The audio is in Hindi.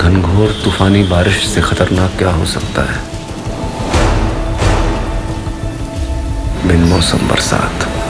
घनघोर तूफानी बारिश से खतरनाक क्या हो सकता है? बिन मौसम बरसात।